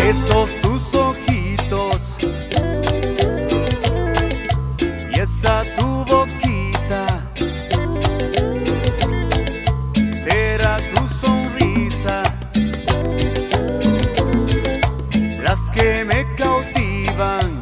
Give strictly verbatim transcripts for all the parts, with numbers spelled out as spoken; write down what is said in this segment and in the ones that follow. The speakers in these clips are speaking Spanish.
Esos tus ojitos y esa tu boquita, será tu sonrisa las que me cautivan.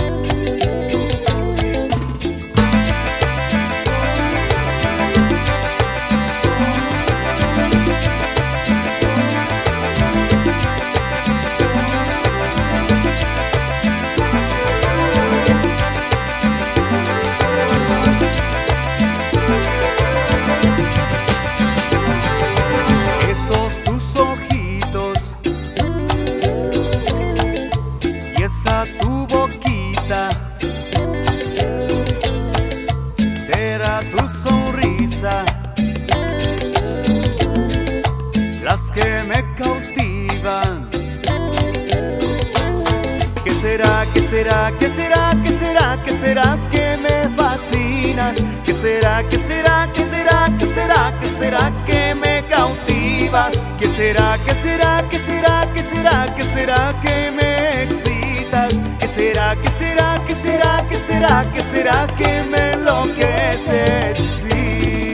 Esa tu boquita, será tu sonrisa las que me cautivan. ¿Qué será, qué será, qué será, qué será, qué será que me fascinas? ¿Qué será, qué será, qué será, qué será, qué será que me cautivas? ¿Qué será, qué será, qué será, qué será, qué será que me excitas? ¿Qué será, qué será, qué será, qué será, qué será que me enloqueces? Sí.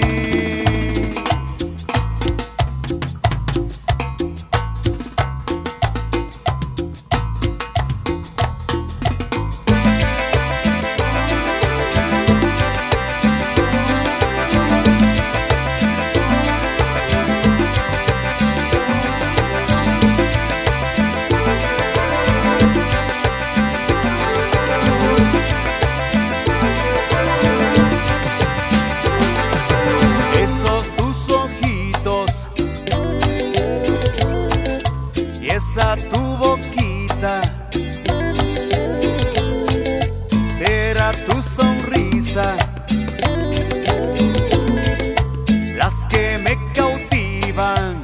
Esa tu boquita, será tu sonrisa las que me cautivan.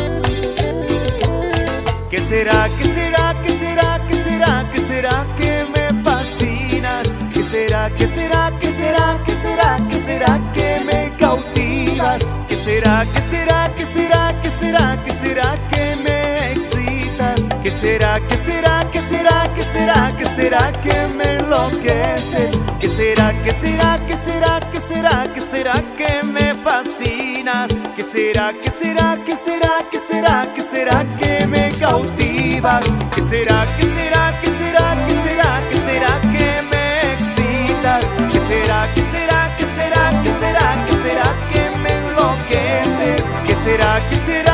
¿Qué será, qué será, qué será, qué será, qué será que me fascinas? ¿Qué será, qué será, qué será, qué será, qué será que me cautivas? ¿Qué será, qué será, qué será, qué será, qué será que me excitas? ¿Qué será, qué será, qué será, qué será, qué será que me enloqueces? ¿Qué será, qué será, qué será, qué será, qué será que me fascinas? ¿Qué será, qué será, qué será, qué será, qué será que me cautivas? ¿Qué será, qué será, qué será, qué será, qué será que me excitas? ¿Qué será, qué será, qué será, qué será, qué será que me enloqueces? ¿Qué será, qué será?